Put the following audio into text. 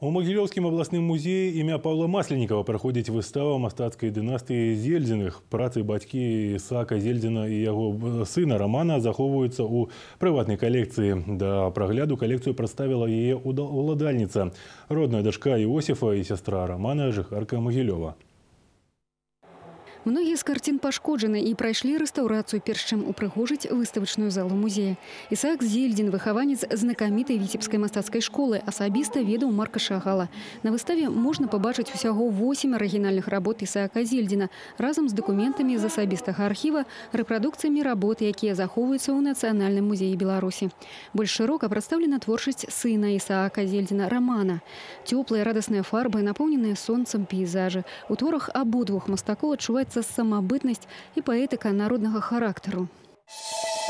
У Могилевскім абласным музеі імя Павла Масленікова праходзіць выстава мастацкай дынастыі Зельдзіных. Працы бацькі Ісаака Зельдзіна і яго сына Романа захоўваюцца ў прыватнай калекцыі. Да прагляду калекцыю прадставіла яе уладальніца, родная дачка Іосіфа і сястра Романа, жыхарка Могилёва. Многие з карцін пашкоджаны і прайшлі рэстаўрацыю, перш чым упрыгожыць выставачную залу музея. Ісаак Зельдзін, выхаванец знакамітай віцебскай мастацкай школы, асабіста ведаў Марка Шагала. На выставе можна пабачыць усяго 8 арыгінальных работ Ісаака Зельдзіна разам з дакументамі з асабістага архіва, рэпрадукцыямі работ, якія захоўваюцца ў Нацыянальным музеі Беларусі. Больш шырока прадстаўлена творчасць сына Ісаака Зельдзіна Романа. Цёплыя радасныя фарбы, напоўненыя сонцам пейзажы. У творах абодвух мастакоў адчуваецца самабытнасць і паэтыка народнага характару.